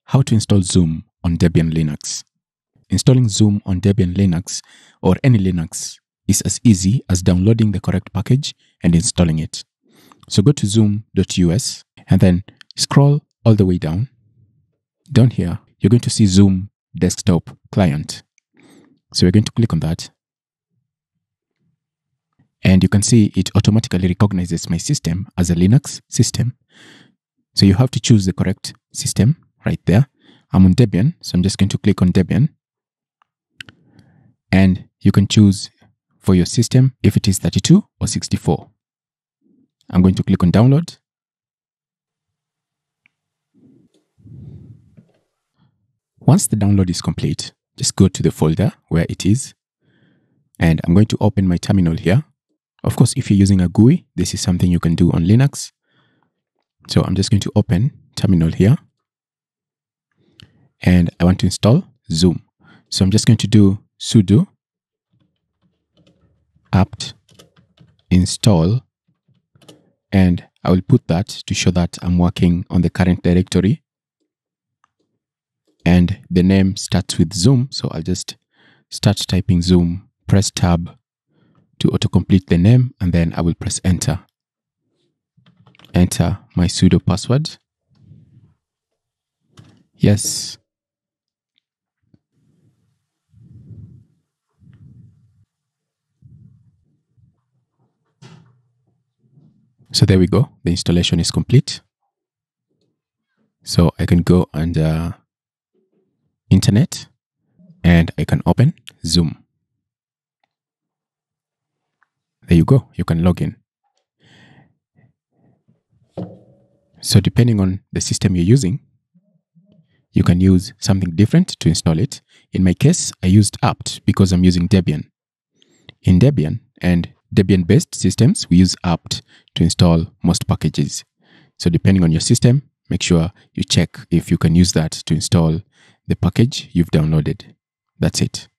How to install Zoom on Debian Linux. Installing Zoom on Debian Linux or any Linux is as easy as downloading the correct package and installing it. So go to zoom.us and then scroll all the way down. Down here, you're going to see Zoom Desktop Client. So we're going to click on that. And you can see it automatically recognizes my system as a Linux system. So you have to choose the correct system right there. I'm on Debian, so I'm just going to click on Debian. And you can choose for your system if it is 32 or 64. I'm going to click on download. Once the download is complete, just go to the folder where it is. And I'm going to open my terminal here. Of course, if you're using a GUI, this is something you can do on Linux. So I'm just going to open terminal here. And I want to install Zoom. So I'm just going to do sudo apt install. And I will put that to show that I'm working on the current directory. And the name starts with Zoom. So I'll just start typing Zoom, press tab to autocomplete the name, and then I will press enter. Enter my sudo password. Yes. So there we go. The installation is complete. So I can go under internet and I can open Zoom. There you go. You can log in. So depending on the system you're using, you can use something different to install it. In my case, I used apt because I'm using Debian. In Debian and Debian-based systems, we use apt to install most packages. So depending on your system, make sure you check if you can use that to install the package you've downloaded. That's it.